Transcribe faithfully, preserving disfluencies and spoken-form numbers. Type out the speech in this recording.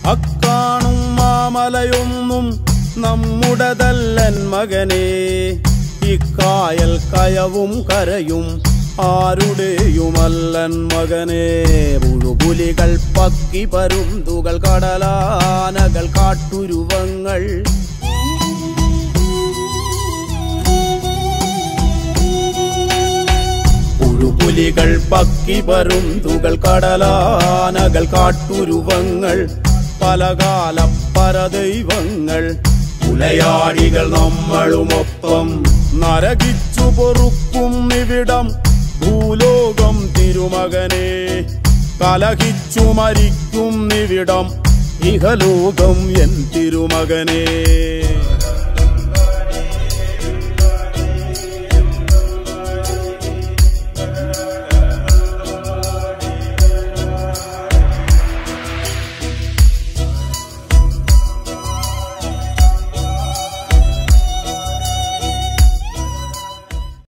അക്കാണും മാമലയൊന്നും നമ്മുടതല്ലൻ മകനേ. ഇക്കായൽ കയവും കരയും ആരുടെയുമല്ലൻ മകനേ. പുഴുപുലികൾ പക്കി പരുന്തുകൾ കടലാനകൾ കാട്ടുരുവങ്ങൾ പുഴുപുലികൾ പക്കി പരുന്തുകൾ കടലാനകൾ കാട്ടുരുവങ്ങൾ പലകാല പരദൈവങ്ങൾ പുലയാടികൾ നമ്മളുമൊപ്പം നരകിച്ചു പൊറുക്കും ഇവിടം ഭൂലോകം തിരുമകനെ. കലഹിച്ചു മരിക്കും ഇവിടം ഇഹലോകം എൻ തിരുമകനെ.